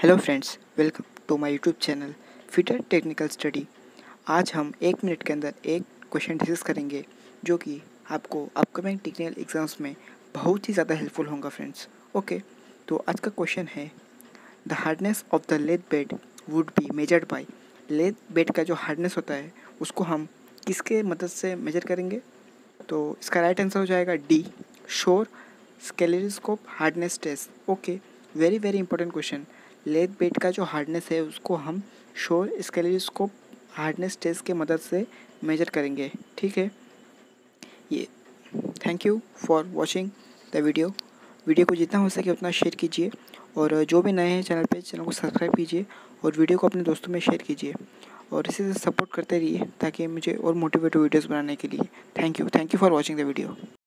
Hello friends, welcome to my YouTube channel fitter technical study. आज हम 1 minute के अंदर एक क्वेश्चन डिस्कस करेंगे जो कि आपको अपकमिंग टेक्निकल एग्जाम्स में बहुत ही ज़्यादा हेल्पफुल होगा फ्रेंड्स। ओके, तो आज का क्वेश्चन है the hardness of the lathe bed would be measured by. Lathe bed का जो हार्डनेस होता है उसको हम किसके मदद से मेजर करेंगे? तो इसका राइट आंसर हो जाएगा D, shore scleroscope hardness test. Okay, very very important question. Lathe bed का जो हार्डनेस है उसको हम शोर स्केलेरोस्कोप हार्डनेस टेस्ट के मदद से मेजर करेंगे। ठीक है, ये thank you for watching the video को जितना हो सके उतना शेयर कीजिए, और जो भी नए हैं चैनल को सब्सक्राइब कीजिए और वीडियो को अपने दोस्तों में शेयर कीजिए, और इसी से सपोर्ट करते रहिए ताकि मुझे और मोटिवेटिव वीडियोस बनाने के लिए। Thank you for watching the video.